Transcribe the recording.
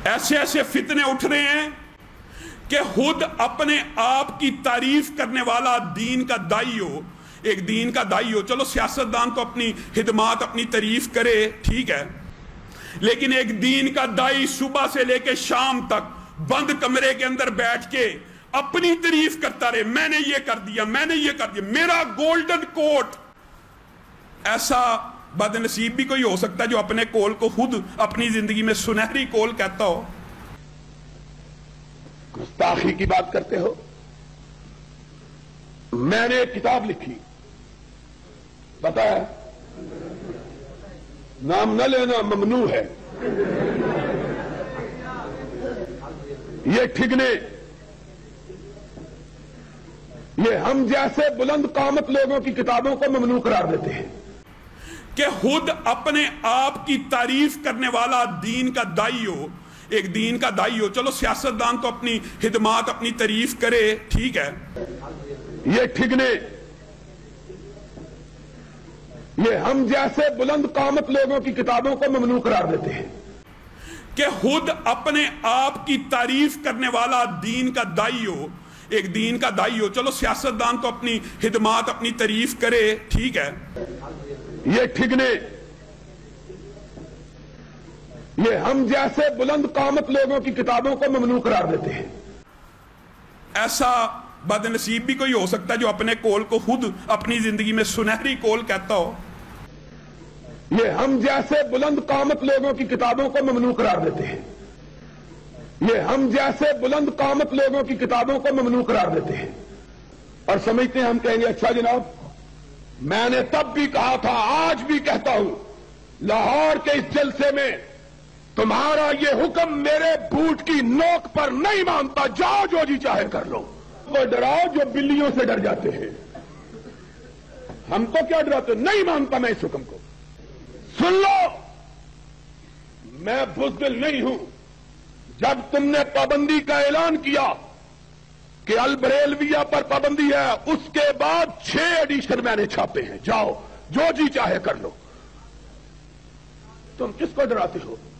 ایسے ایسے فتنے اٹھ رہے ہیں کہ خود اپنے آپ کی تعریف کرنے والا دین کا دائی ہو، ایک دین کا دائی ہو، چلو سیاستدان تو اپنی خدمات اپنی تعریف کرے ٹھیک ہے، لیکن ایک دین کا دائی صبح سے لے کے شام تک بند کمرے کے اندر بیٹھ کے اپنی تعریف کرتا رہے، میں نے یہ کر دیا، میں نے یہ کر دیا، میرا گولڈن کوٹ۔ ایسا بد نصیب بھی کوئی ہو سکتا ہے جو اپنے کول کو خود اپنی زندگی میں سنہری کول کہتا ہو؟ گستاخی کی بات کرتے ہو۔ میں نے ایک کتاب لکھی، پتہ ہے نام نہ لینا ممنوع ہے، یہ ٹھگنے، یہ ہم جیسے بلند قامت لوگوں کی کتابوں کو ممنوع قرار دیتے ہیں کہ خود اپنے آپ کی تعریف کرنے والا دین کا دائی ہو، ایک دین کا دائی ہو، چلو سیاستدان تو اپنی خدمات اپنی تعریف کرے ٹھیک ہے، یہ ٹھگنے، یہ ہم جیسے بلند قامت لوگوں کی کتابوں کو ممنوع قرار دیتے ہیں کہ خود اپنے آپ کی تعریف کرنے والا دین کا دائی ہو، ایک دین کا دائی ہو، چلو سیاستدان تو اپنی خدمات اپنی تعریف کرے ٹھیک ہے، یہ ٹھگنے، یہ ہم جیسے بلند قامت لوگوں کی کتابوں کو ممنوع قرار دیتے ہیں۔ ایسا بد نصیب بھی کوئی ہو سکتا ہے جو اپنے کول کو خود اپنی زندگی میں سنہری کول کہتا ہو؟ یہ ہم جیسے بلند قامت لوگوں کی کتابوں کو ممنوع قرار دیتے ہیں، یہ ہم جیسے بلند قامت لوگوں کی کتابوں کو ممنوع قرار دیتے ہیں، اور سمجھتے ہیں ہم کہیں گے اچھا جناب میں نے تب بھی کہا تھا آج بھی کہتا ہوں، لاہور کے اس جلسے میں تمہارا یہ حکم میرے بوٹ کی نوک پر نہیں مانتا، جاؤ جو جی چاہے کر لو۔ وہ ڈراؤ جو بلیوں سے ڈر جاتے ہیں، ہم تو کیا ڈراتے، نہیں مانتا میں اس حکم کو۔ سن لو، میں بزدل نہیں ہوں، جب تم نے پابندی کا اعلان کیا کہ البریلویہ پر پابندی ہے، اس کے بعد 6 ایڈیشن میں نے چھاپے ہیں، جاؤ جو جی چاہے کر لو۔ تم کس کو ڈراتے ہو؟